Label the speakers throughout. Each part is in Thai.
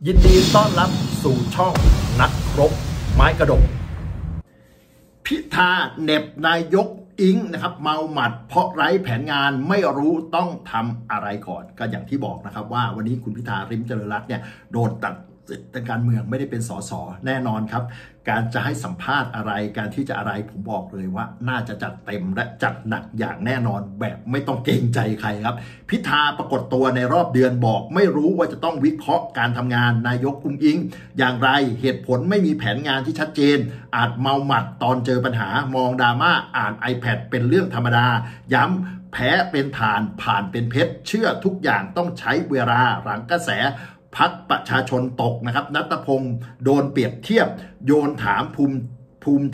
Speaker 1: ยินดีต้อนรับสู่ช่องนักรบไม้กระดกพิธาเหน็บนายกอิงนะครับเมาหมัดเพราะไร้แผนงานไม่รู้ต้องทำอะไรก่อนก็อย่างที่บอกนะครับว่าวันนี้คุณพิธาริมเจริญรัตน์เนี่ยโดนตัดทางการเมืองไม่ได้เป็นสสแน่นอนครับการจะให้สัมภาษณ์อะไรการที่จะอะไรผมบอกเลยว่าน่าจะจัดเต็มและจัดหนักอย่างแน่นอนแบบไม่ต้องเกรงใจใครครับพิธาปรากฏตัวในรอบเดือนบอกไม่รู้ว่าจะต้องวิเคราะห์การทำงานนายกอุ้งอิงอย่างไรเหตุผลไม่มีแผนงานที่ชัดเจนอาจเมาหมัดตอนเจอปัญหามองดราม่าอ่าน iPad เป็นเรื่องธรรมดาย้ำแพ้เป็นฐานผ่านเป็นเพชรเชื่อทุกอย่างต้องใช้เวลาหลังกระแสพรรคประชาชนตกนะครับณัฐพงศ์โดนเปรียบเทียบโยนถามภูมิ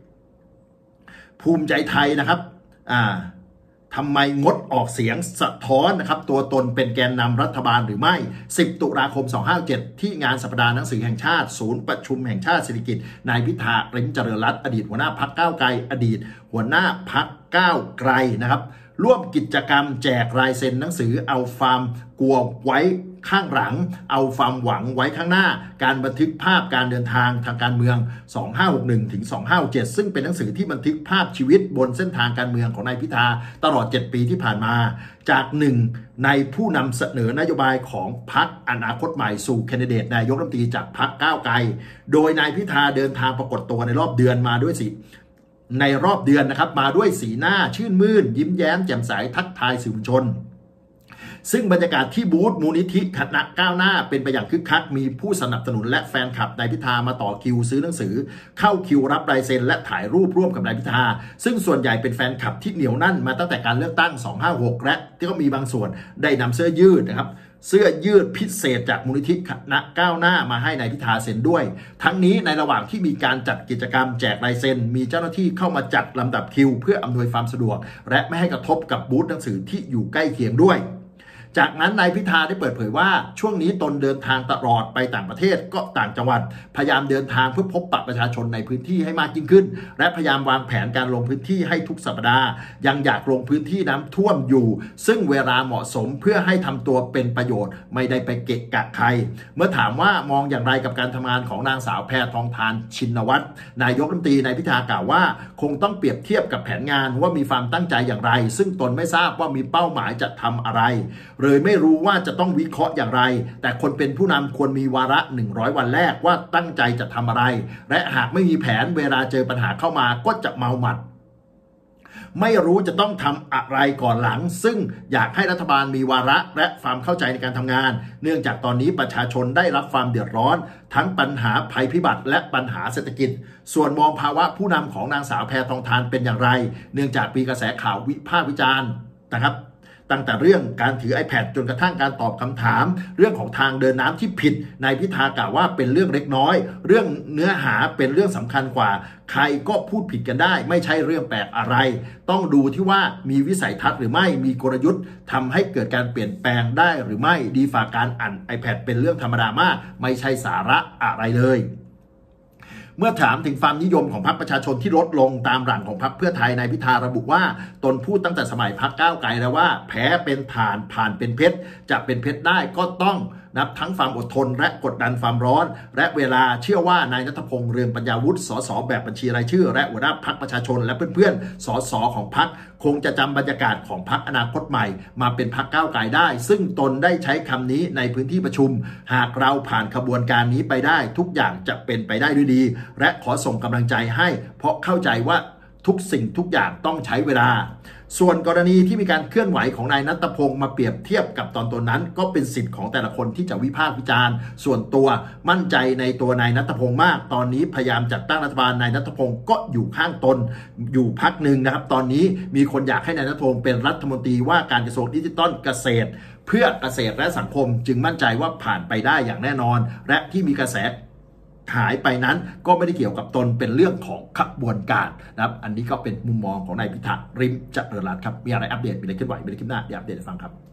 Speaker 1: ใจไทยนะครับทำไมงดออกเสียงสะท้อนนะครับตัวตนเป็นแกนนำรัฐบาลหรือไม่10 ตุลาคม 2567ที่งานสัปดาห์หนังสือแห่งชาติศูนย์ประชุมแห่งชาติเศรษฐกิจนายพิธาริมเจริญรัตน์อดีตหัวหน้าพรรคก้าวไกลอดีตหัวหน้าพรรคก้าวไกลนะครับร่วมกิจกรรมแจกลายเซ็นหนังสือเอาความกลัวไว้ข้างหลังเอาความหวังไว้ข้างหน้าการบันทึกภาพการเดินทางทางการเมือง2561ถึง2567ซึ่งเป็นหนังสือที่บันทึกภาพชีวิตบนเส้นทางการเมืองของนายพิธาตลอด7 ปีที่ผ่านมาจากหนึ่งในผู้นำเสนอนโยบายของพรรคอนาคตใหม่สู่แคนดิเดตนายกรัฐมนตรีจากพรรคก้าวไกลโดยนายพิธาเดินทางปรากฏตัวในรอบเดือนมาด้วยในรอบเดือนนะครับมาด้วยสีหน้าชื่นมื่นยิ้มแย้มแจ่มใสทักทายสื่อมวลชนซึ่งบรรยากาศที่บูธมูลนิธิคณะก้าวหน้าเป็นไปอย่างคึกคักมีผู้สนับสนุนและแฟนคลับนายพิธามาต่อคิวซื้อหนังสือเข้าคิวรับลายเซ็นและถ่ายรูปร่วมกับนายพิธาซึ่งส่วนใหญ่เป็นแฟนคลับที่เหนียวแน่นมาตั้งแต่การเลือกตั้ง256และที่ก็มีบางส่วนได้นำเสื้อยืดนะครับเสื้อยืดพิเศษจากมูลนิธิคณะก้าวหน้ามาให้นายพิธาเซ็นด้วยทั้งนี้ในระหว่างที่มีการจัดกิจกรรมแจกลายเซ็นมีเจ้าหน้าที่เข้ามาจัดลำดับคิวเพื่ออำนวยความสะดวกและไม่ให้กระทบกับบูธหนังสือที่อยู่ใกล้เคียงด้วยจากนั้นนายพิธาได้เปิดเผยว่าช่วงนี้ตนเดินทางตลอดไปต่างประเทศก็ต่างจังหวัดพยายามเดินทางเพื่อพบปะประชาชนในพื้นที่ให้มากยิ่งขึ้นและพยายามวางแผนการลงพื้นที่ให้ทุกสัปดาห์ยังอยากลงพื้นที่น้ำท่วมอยู่ซึ่งเวลาเหมาะสมเพื่อให้ทำตัวเป็นประโยชน์ไม่ได้ไปเกะกะใครเมื่อถามว่ามองอย่างไรกับการทำงานของนางสาวแพทองธารชินวัตรนายกรัฐมนตรีนายพิธากล่าวว่าคงต้องเปรียบเทียบกับแผนงานว่ามีความตั้งใจอย่างไรซึ่งตนไม่ทราบว่ามีเป้าหมายจะทำอะไรเลยไม่รู้ว่าจะต้องวิเคราะห์อย่างไรแต่คนเป็นผู้นำควรมีวาระ100 วันแรกว่าตั้งใจจะทำอะไรและหากไม่มีแผนเวลาเจอปัญหาเข้ามาก็จะเมาหมัดไม่รู้จะต้องทำอะไรก่อนหลังซึ่งอยากให้รัฐบาลมีวาระและความเข้าใจในการทำงานเนื่องจากตอนนี้ประชาชนได้รับความเดือดร้อนทั้งปัญหาภัยพิบัติและปัญหาเศรษฐกิจส่วนมองภาวะผู้นำของนางสาวแพทองธารเป็นอย่างไรเนื่องจากมีกระแสข่าววิพากษ์วิจารณ์นะครับตั้งแต่เรื่องการถือ iPad จนกระทั่งการตอบคำถามเรื่องของทางเดินน้ำที่ผิดนายพิธากล่าวว่าเป็นเรื่องเล็กน้อยเรื่องเนื้อหาเป็นเรื่องสำคัญกว่าใครก็พูดผิดกันได้ไม่ใช่เรื่องแปลกอะไรต้องดูที่ว่ามีวิสัยทัศน์หรือไม่มีกลยุทธ์ทำให้เกิดการเปลี่ยนแปลงได้หรือไม่ดีฝ่าการอ่าน iPad เป็นเรื่องธรรมดามากไม่ใช่สาระอะไรเลยเมื่อถามถึงความนิยมของพรรคประชาชนที่ลดลงตามหลังของพรรคเพื่อไทยนายพิธาระบุว่าตนพูดตั้งแต่สมัยพรรคก้าวไกลแล้วว่าแพ้เป็นผ่านเป็นเพชรจะเป็นเพชรได้ก็ต้องนับทั้งความอดทนและกดดันความร้อนและเวลาเชื่อว่านายณัฐพงษ์เรืองปัญญาวุฒิสสแบบบัญชีรายชื่อและหัวหน้าพรรคประชาชนและเพื่อนๆสสของพรรคคงจะจำบรรยากาศของพรรคอนาคตใหม่มาเป็นพรรคก้าวไกลได้ซึ่งตนได้ใช้คำนี้ในพื้นที่ประชุมหากเราผ่านขบวนการนี้ไปได้ทุกอย่างจะเป็นไปได้ด้วยดีและขอส่งกำลังใจให้เพราะเข้าใจว่าทุกสิ่งทุกอย่างต้องใช้เวลาส่วนกรณีที่มีการเคลื่อนไหวของนายณัฐพงศ์มาเปรียบเทียบกับตอนนั้นก็เป็นสิทธิ์ของแต่ละคนที่จะวิพากษ์วิจารณ์ส่วนตัวมั่นใจในตัวนายณัฐพงศ์มากตอนนี้พยายามจัดตั้งรัฐบาลนายณัฐพงศ์ก็อยู่ข้างตนอยู่พักหนึ่งนะครับตอนนี้มีคนอยากให้นายณัฐพงศ์เป็นรัฐมนตรีว่าการกระทรวงดิจิทัลเกษตรเพื่อเกษตรและสังคมจึงมั่นใจว่าผ่านไปได้อย่างแน่นอนและที่มีกระแสหายไปนั้นก็ไม่ได้เกี่ยวกับตนเป็นเรื่องของขบวนการนะครับอันนี้ก็เป็นมุมมองของนายพิธาริมเจริญรัตน์ครับมีอะไรอัปเดตมีอะไรเคลื่อนไหวมีอะไรขึ้นหน้าเดี๋ยวอัปเดตให้ฟังครับ